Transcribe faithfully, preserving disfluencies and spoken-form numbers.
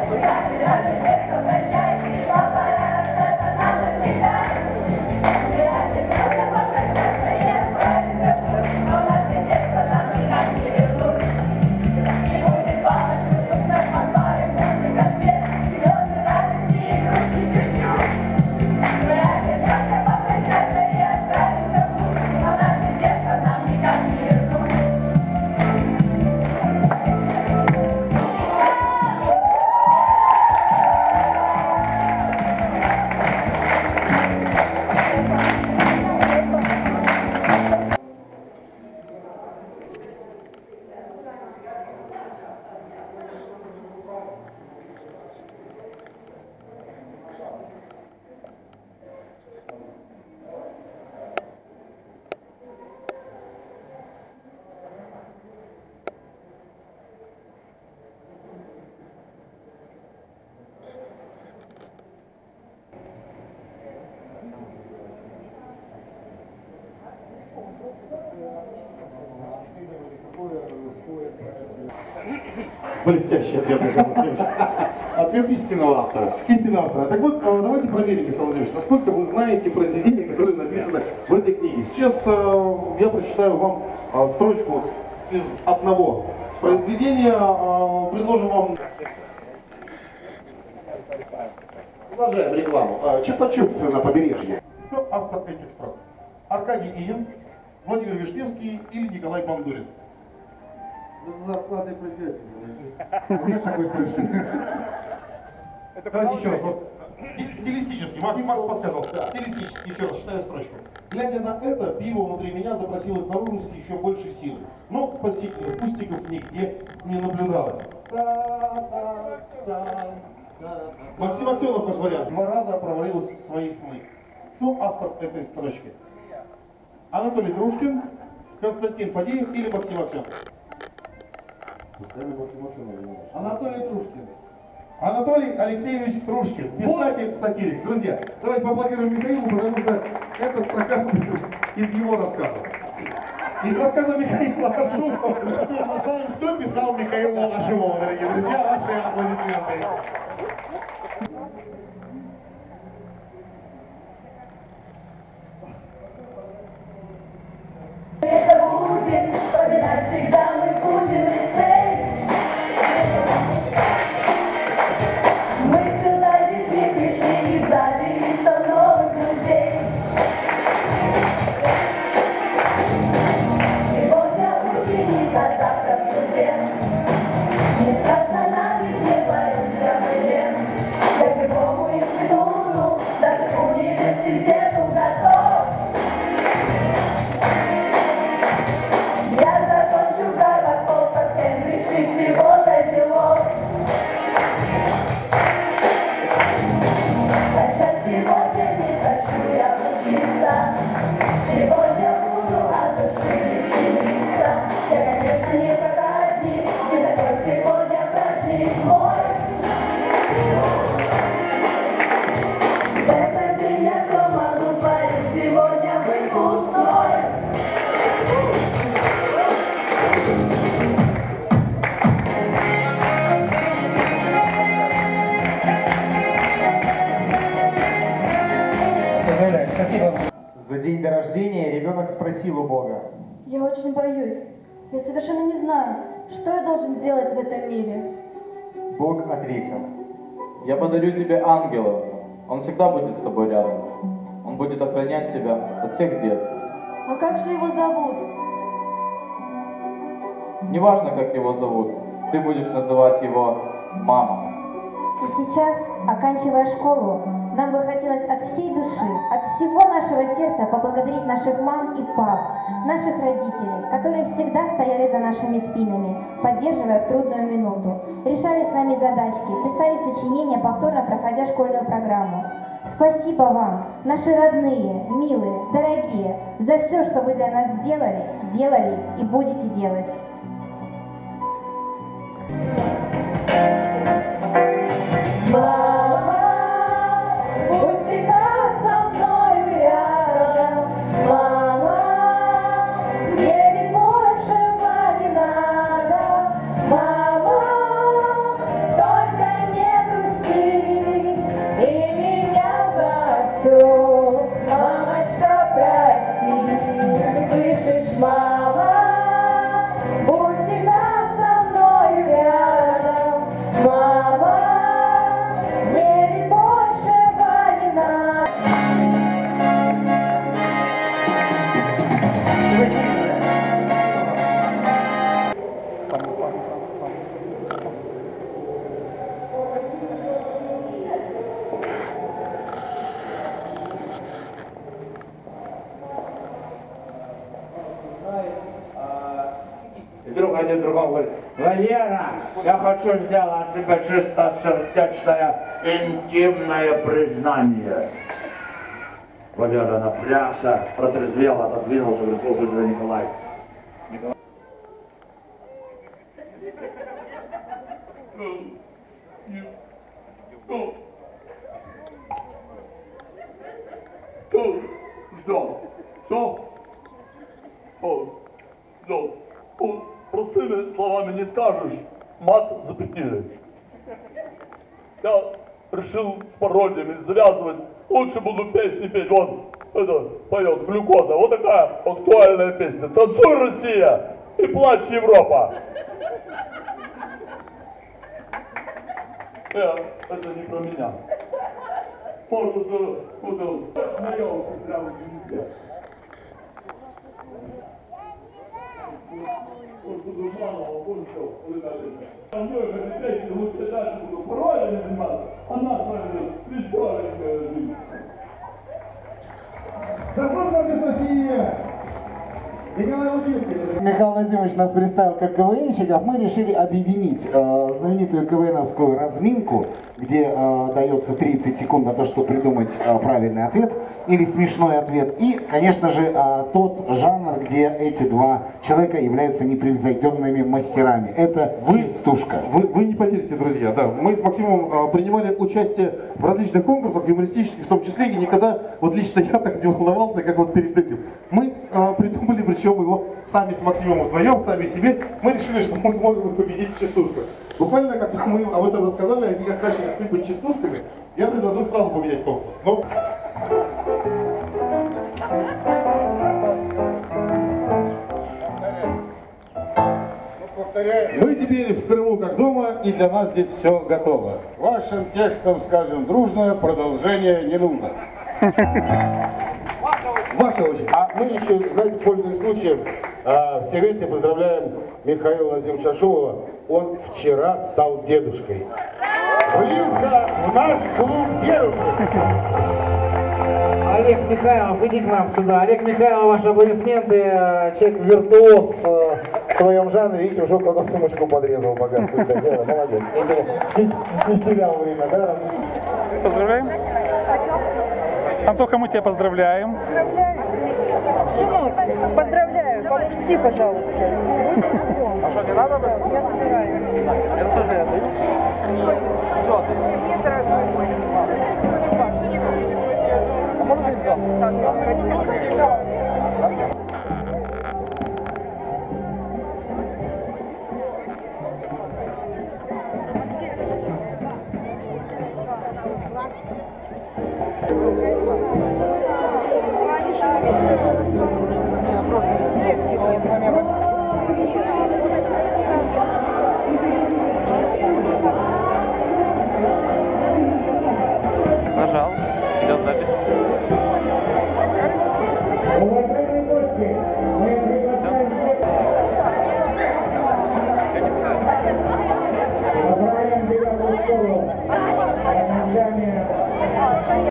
Блестящий ответ, Михаил Владимирович. Ответ истинного автора. Истинного автора. Так вот, давайте проверим, Михаил Владимирович, насколько вы знаете произведения, которые написаны в этой книге. Сейчас э, я прочитаю вам э, строчку из одного произведения, э, предложим вам. Продолжаем рекламу. Э, Чупа-чупсы на побережье. Кто автор этих строк? Аркадий Инин, Владимир Вишневский или Николай Бандурин? Вы за зарплатой придете. Нет такой строчки. Давайте еще раз. Вот, сти стилистически. Макс, Макс подсказал. Стилистически еще раз читаю строчку. Глядя на это, пиво внутри меня запросилось наружу с еще большей силой. Но спасительных кустиков нигде не наблюдалось. Максим Аксенов, наш вариант. Два раза провалилась в свои сны. Кто автор этой строчки? Анатолий Трушкин, Константин Фадеев или Максим Аксенов? Анатолий Трушкин. Анатолий Алексеевич Трушкин, писатель, сатирик. Друзья, давайте поаплодируем Михаилу, потому что эта строка из его рассказа. Из рассказа Михаила Ашумова. Теперь мы знаем, кто писал Михаила Ашумова, дорогие друзья. Ваши аплодисменты. Всегда мы будем лицей. Мы сюда детьми пришли и завели сто новых друзей. Сегодня ученик, а завтра студент. Не страшно нам и не боимся мы лет. Я к любому институту, даже к университету готов. За день до рождения ребенок спросил у Бога: я очень боюсь. Я совершенно не знаю, что я должен делать в этом мире. Бог ответил: я подарю тебе ангела. Он всегда будет с тобой рядом. Он будет охранять тебя от всех бед. А как же его зовут? Неважно, как его зовут, ты будешь называть его мама. И сейчас, оканчивая школу, нам бы хотелось от всей души, от всего нашего сердца поблагодарить наших мам и пап, наших родителей, которые всегда стояли за нашими спинами, поддерживая в трудную минуту, решали с нами задачки, писали сочинения, повторно проходя школьную программу. Спасибо вам, наши родные, милые, дорогие, за все, что вы для нас сделали, делали и будете делать. Мама, будь всегда со мной рядом. Мама, мне ведь большего не надо. Мама, только не Валера, я хочу сделать тебе чистосердечное интимное признание. Валера напрягся, протрезвел, отодвинулся, говорит, слушай, Николай. Николай. Ждал. Все? О, ждал. Ну, простыми словами не скажешь. Мат запретили. Я решил с пародиями завязывать. Лучше буду песни петь. Вон, это поет Глюкоза. Вот такая актуальная песня. Танцуй, Россия! И плачь, Европа! Э, это не про меня. Может, это, вот это, наелся прямо в звезде. Вот буду мало, кончил, улетали. А мы, говорите, лучше дальше буду пародиями заниматься, а нас с вами веселенькая жизнь. Заслуженный артист России Николай Лукинский. Михаил Владимирович нас представил как КВНщиков. Мы решили объединить э, знаменитую КВНовскую разминку, где э, дается тридцать секунд на то, чтобы придумать э, правильный ответ или смешной ответ. И, конечно же, э, тот жанр, где эти два человека являются непревзойденными мастерами. Это вы, частушка. Вы, вы не поверите, друзья, да. Мы с Максимом э, принимали участие в различных конкурсах, юмористических в том числе, и никогда, вот лично я так не волновался, как вот перед этим. Мы э, придумали, причем его сами с Максимом вдвоем, сами себе, мы решили, что мы сможем победить в частушках. Буквально, когда мы об этом рассказали, они как начали сыпать частушками, я предложил сразу поменять конкурс. Но... Мы теперь в Крыму как дома, и для нас здесь все готово. Вашим текстом, скажем, дружное продолжение не нужно. Ваша очередь. А мы еще, знаете, пользуясь случаем, все вместе поздравляем Михаила Владимировича Шумова. Он вчера стал дедушкой. Влился в наш клуб дедушек. Олег Михайлов, иди к нам сюда. Олег Михайлов, ваши аплодисменты. Человек виртуоз в своем жанре. Видите, уже куда сумочку подрезал, пока все это дело. Молодец. Не, не, не терял время, да? Поздравляем. Антоха, мы тебя поздравляем. Сынок, поздравляю. По-мужски, пожалуйста. А что, не надо бы? Я забираю. Это тоже я даю. Все. Нет, дорогой мой. А можно быть газ? Они же